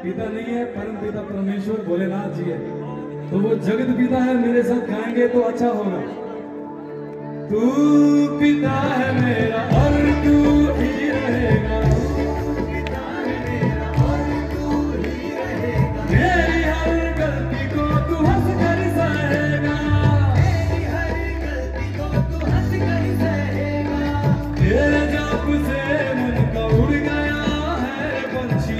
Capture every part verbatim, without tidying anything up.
पिता नहीं है, परम पिता परमेश्वर भोलेनाथ जी है। तो वो जगत पिता है, मेरे साथ गाएंगे तो अच्छा होगा। तू पिता है मेरा और तू ही रहेगा, मेरी हर गलती को तू हंस कर सहेगा, तेरे जाप से मन का उड़ गया है पंछी,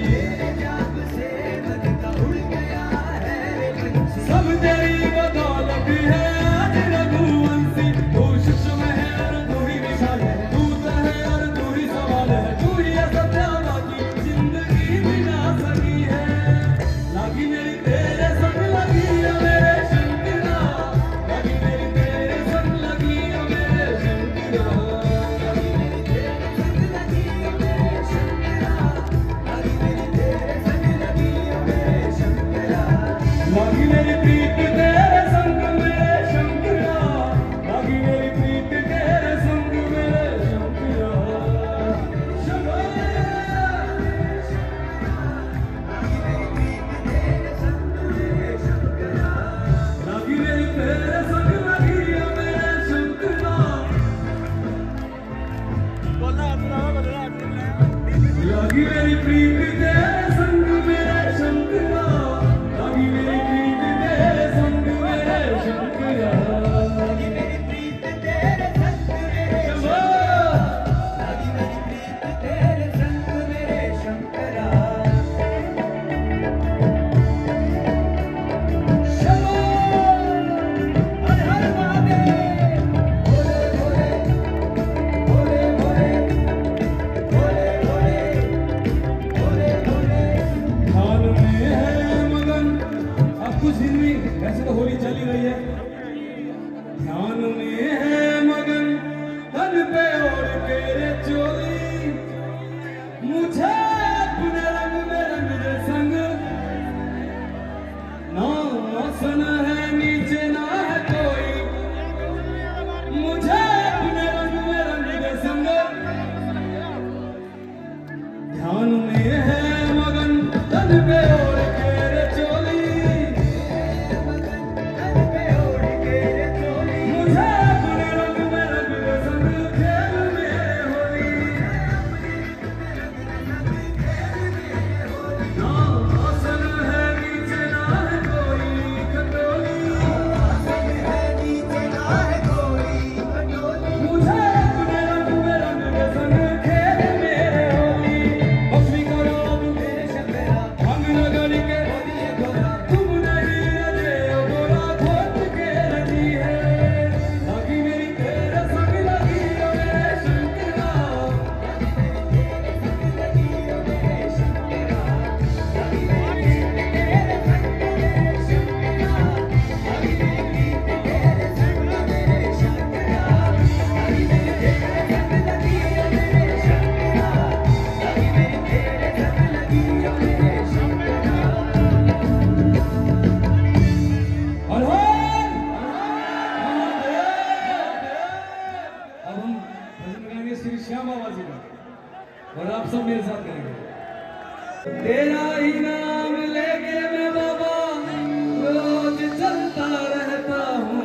सब तेरी बदौलत है आज रघुवंशी। तू सूक्ष्म है और तू ही विशाल है, तू तो है और तू ही सवाल है, तू ही है सत्यावा की जिंदगी बिना सकी है। लागी मेरी तेरे संग लगी है मेरे शंकरा, लागी मेरी तेरे संग लगी है मेरे शंकरा, लागी मेरी तेरे संग लगी है मेरे शंकरा, लागी मेरी तेरे संग लगी है मेरे शंकरा, लागी मेरी प्रीत तेरे संग मेरे शंकरा, लागी मेरी प्रीत तेरे संग मेरे शंकरा, शंकरा, लागी मेरी तेरे संग लगी है मेरे शंकरा, लागी मेरी प्रीत तेरे संग मेरे शंकरा, लागी मेरी प्रीत तेरे संग मेरे शंकरा, लागी मेरी प्रीत तेरे संग मेरे शंकरा, लागी मेरी प्रीत तेरे संग मेरे शंकरा, शंभो हर हर महादेव, भोले भोले भोले भोले भोले भोले भोले। ध्यान में है मगन, अब कुछ दिन में वैसे तो होली चली रही है, ध्यान में है मगन तन पे ओढ़ के रे चोली, मुझे अपने रंग में रंग दे संग, ना आसन है नीचे ना है कोई, मुझे अपने रंग में रंग दे संग, ध्यान में है मगन तन पे ओढ़ के रे चोली, मुझे अपने रंग में रंग दे संग, खेल मेरे होली, ना आसन है नीचे ना है कोई खटोली, मुझे अपने रंग में रंग दे संग, खेल मेरे होली। बख्शी करो अब मेरे शंकरा, रंग रगड़ के तुम नहीं रजे गोरा खोज के रजी है, लागी मेरी तेरे संग लगी है मेरे शंकरा, लागी मेरी तेरे संग लगी है मेरे शंकरा, लागी मेरी तेरे संग मेरे शंकरा, लागी मेरी तेरे संग लगी है मेरे शंकरा, लागी मेरी तेरे संग लगी है मेरे शंकरा, हर हर महादेव। अब हम भजन गाएंगे श्री श्याम बाबा जी का, और आप सब मेरे साथ गाएंगे। तेरा ही नाम लेके मैं बाबा रोज चलता रहता हूँ,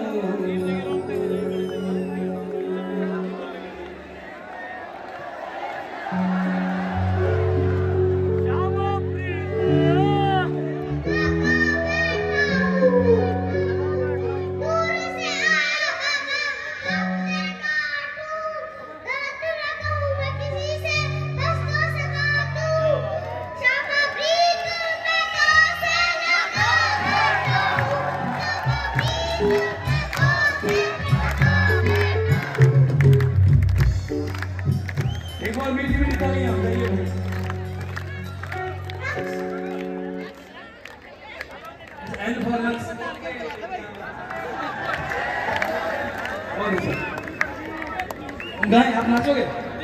एक बार मीठी मीठी तालियां बजाइए भाई। एंड फॉर लक्स और गाएं, आप नाचोगे?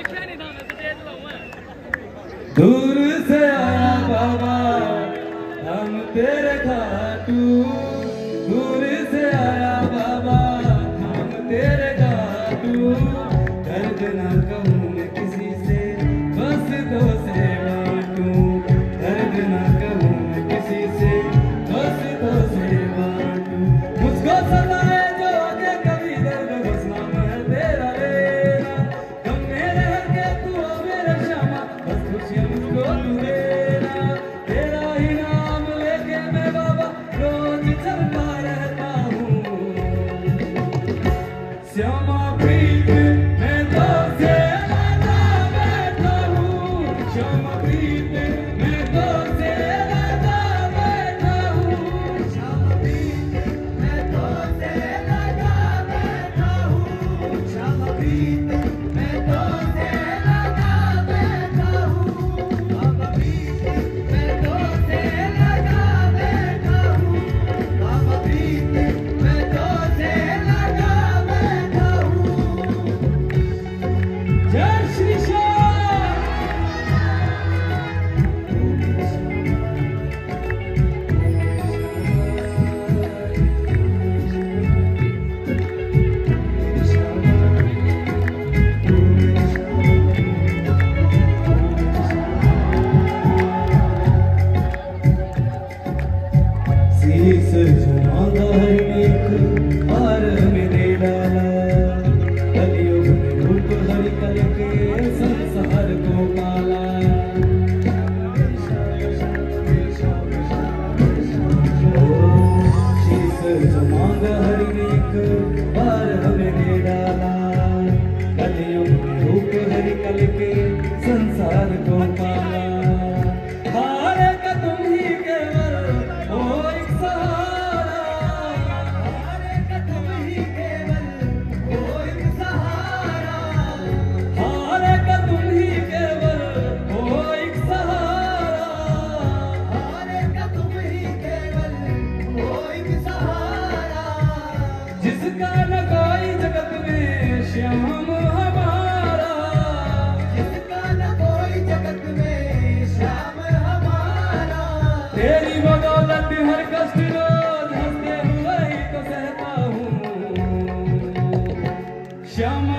दूर से आया बाबा हम तेरे खाटू, दूर से आया बाबा हम तेरे खाटू, दर्द ना कहूँ मैं किसी से बस तो से बाटूं, दर्द ना कहूँ शीस जमाना एक बार मेरे डाला, कलयुग में रूप हरि कल के संसार को पाला। शीस जमाना हरि एक बार मेरे डाला, कलयुग में रूप हरि कल के संसार को पाला। हारे का तुम ही केवल हो एक सहारा, हारे का तुम ही केवल हो एक सहारा, हारे का तुम ही केवल हो एक सहारा, हारे का तुम ही केवल हो एक सहारा। जिसका न कोई जगत में श्याम हमारा, जिसका न कोई जगत में श्याम हमारा। तेरी बदौलत हर कष्ट रोज हंसते हुए ही तो सहता हूँ श्यामा।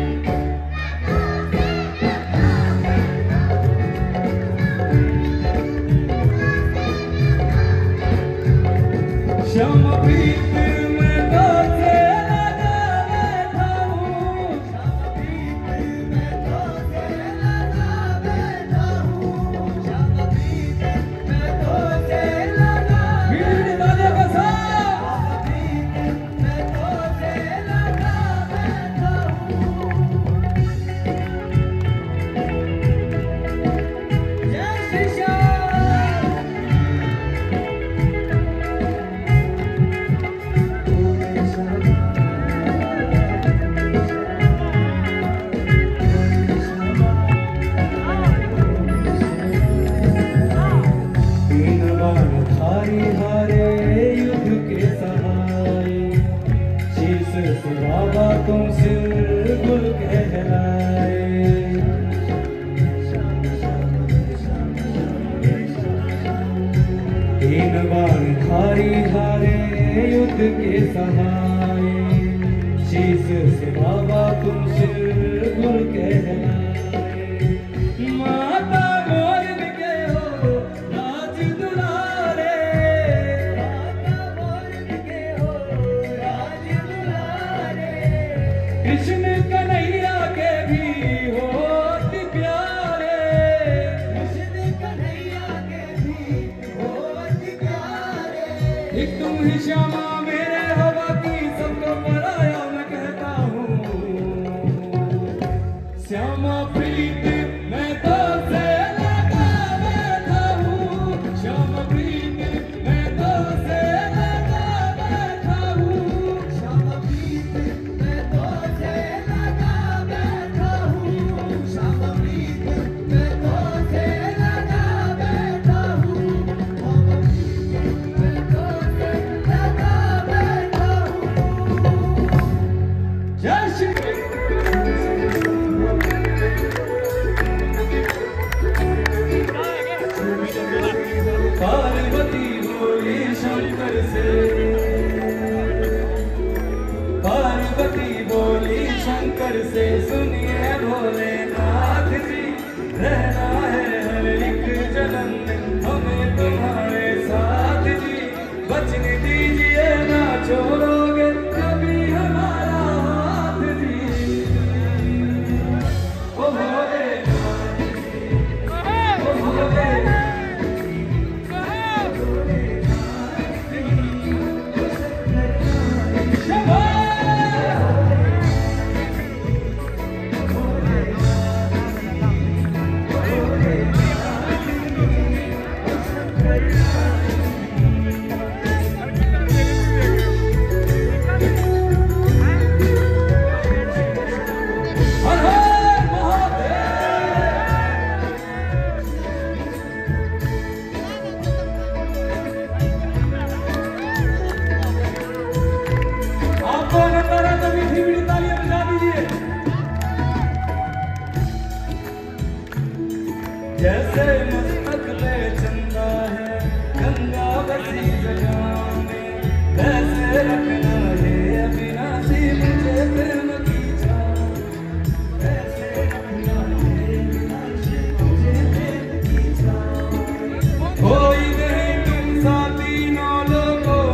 श्याम प्रीत में तो से लगा बैठा हूँ, श्याम प्रीत में तो से लगा बैठा हूँ, श्याम प्रीत में तो से लगा बीड़ी डाले का साथ, प्रीत में तो से लगा बैठा हूँ। जय श्री श्याम। तीन बाण धारी हारे युद्ध के सहाय, शीस से बाबा तुमसे गुल कहलाए। तीन बाण धारी हारे युद्ध के सहाय, शीस से बाबा तुमसे गुल कहलाए। माता मोरन के हो राज दुलारे, माता मोरन के हो राज दुलारे। कृष्ण कन्हैया के भी हो अति प्यारे, कृष्ण कन्हैया के भी हो अति प्यारे। एक तुम ही श्यामा मेरे हो बाकी सबको पराया मैं कहता हूँ श्यामा। प्रीत मैं तो से लगा बैठा हूँ, श्यामा प्रीत मैं तो से लगा बैठा हूँ, श्यामा प्रीत मैं तो से लगा बैठा हूँ, श्यामा प्रीत मैं तो से लगा बैठा हूँ, श्यामा प्रीत मैं तो से लगा बैठा हूँ। जय श्री पार्वती बोली शंकर से, पार्वती बोली शंकर से, सुनिए भोलेनाथ जी रहना है हर एक जन्म में हमें तुम्हारे साथ जी। बचने दीजिए ना छोड़ोगे कभी हमारा हाथ जी। ओ भोलेनाथ जी, ओ भोलेनाथ जैसे मस्तक ले चंदा है गंगा बसी जगह में, वैसे रखना है अविनाशी मुझे प्रेम की छाँव, वैसे रखना है अविनाशी मुझे प्रेम की छाँव। कोई नहीं तुम सा तीनों लोगों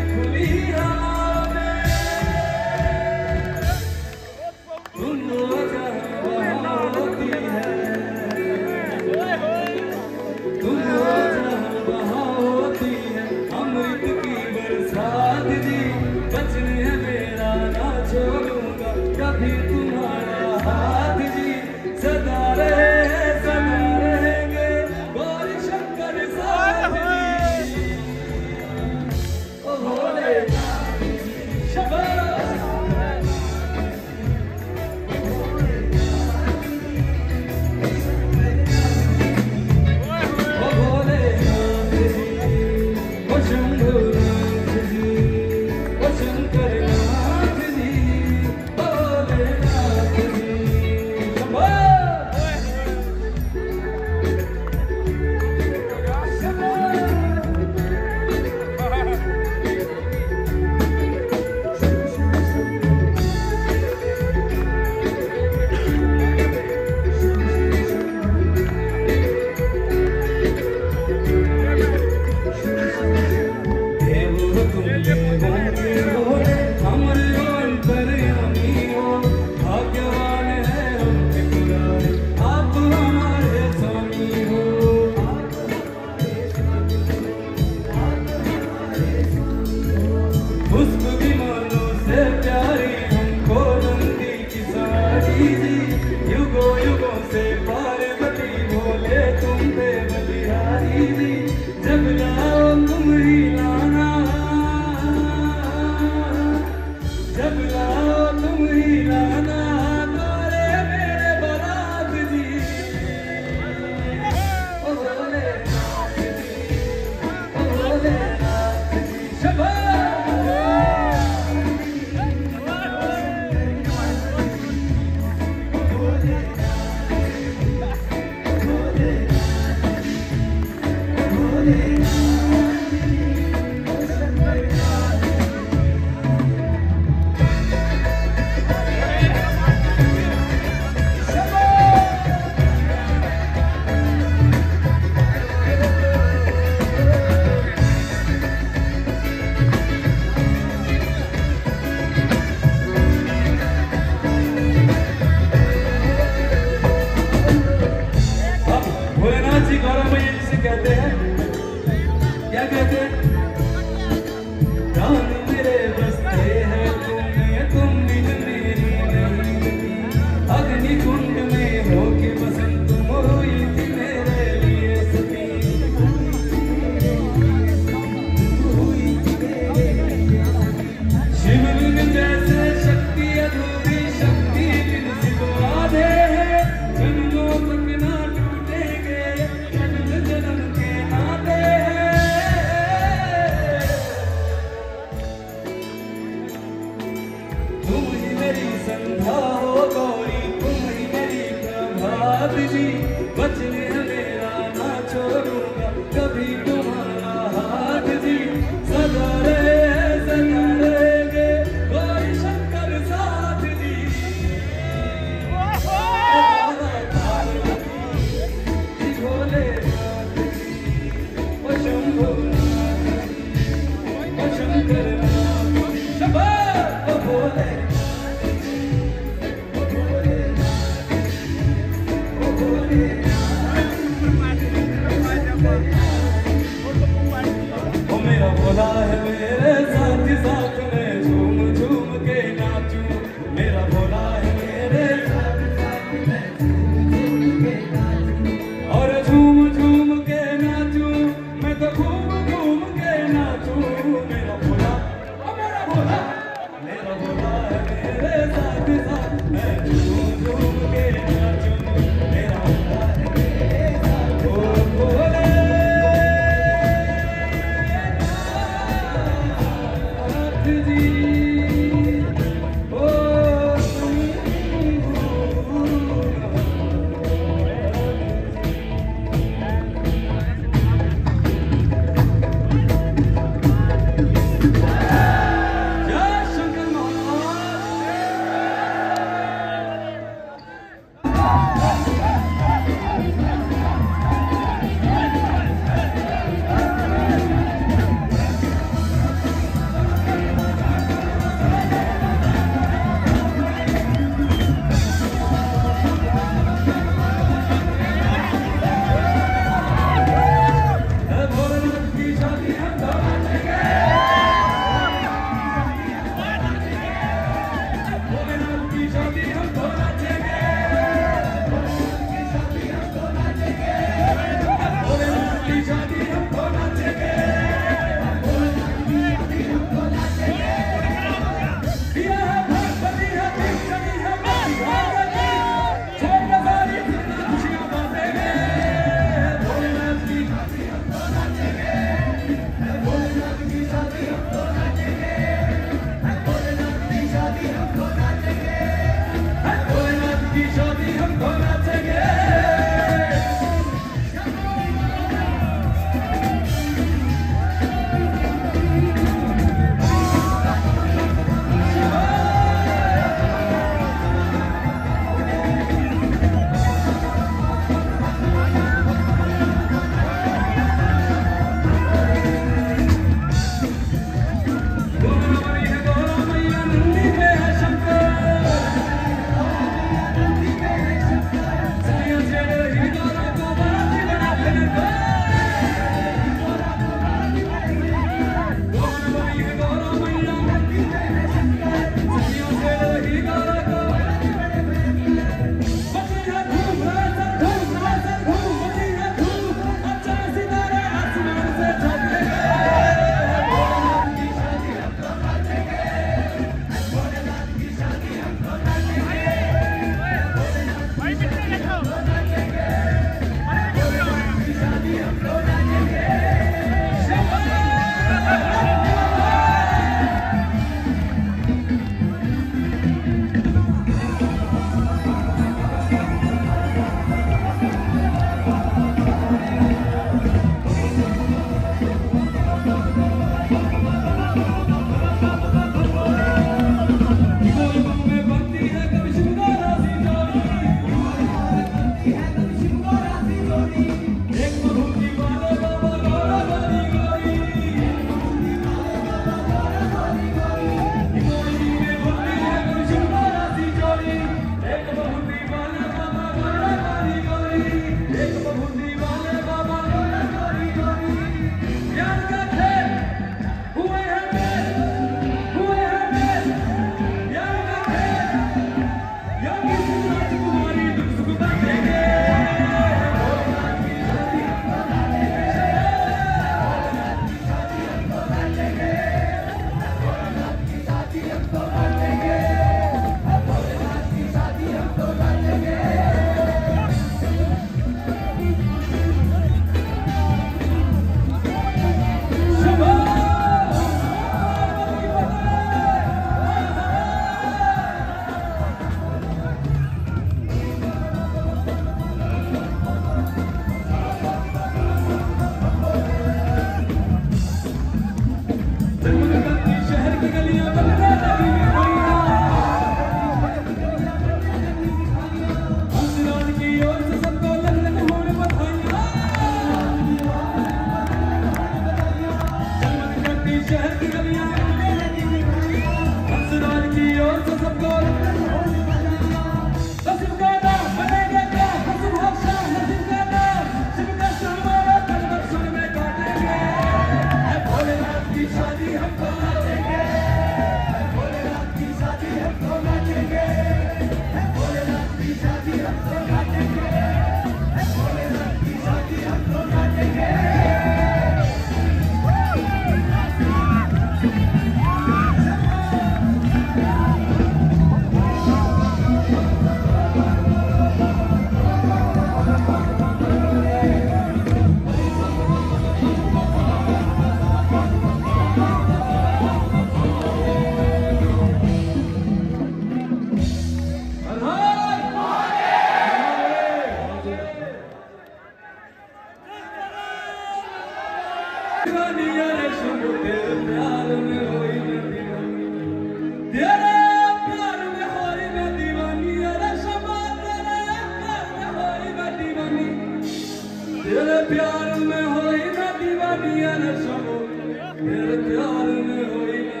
प्यार में होई ना दीवानी अरे सबो तेरे प्यार में होई ना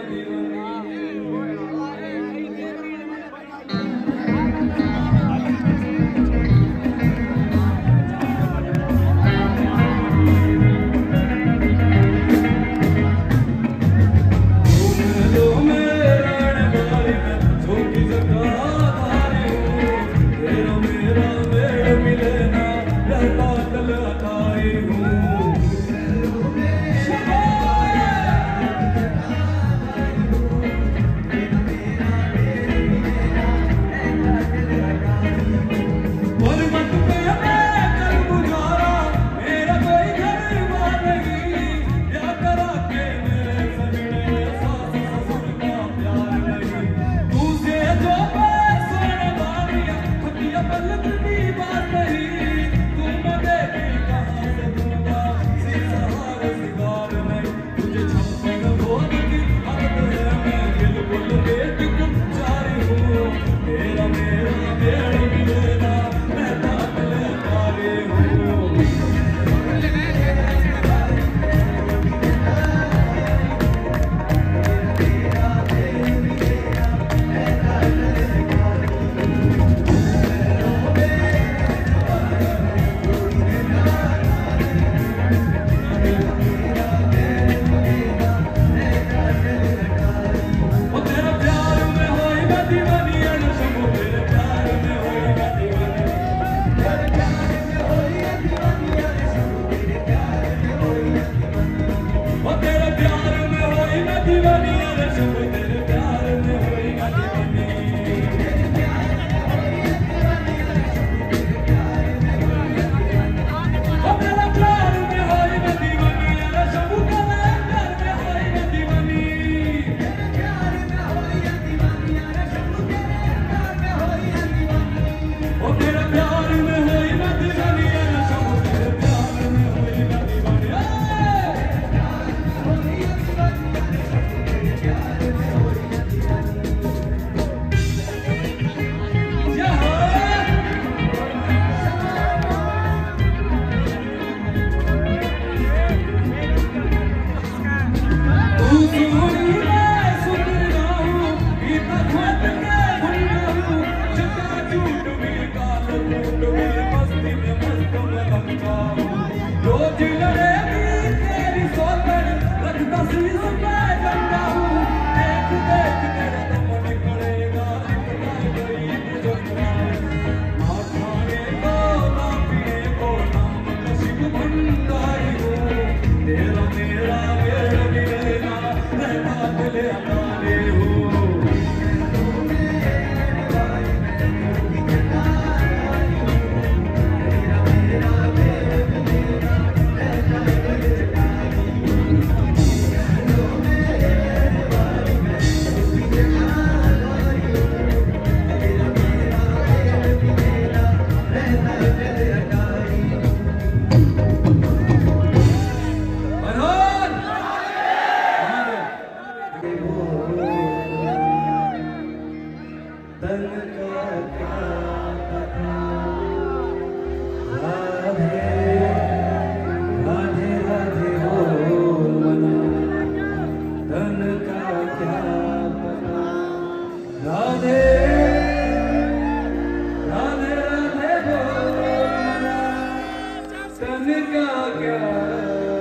तन का क्या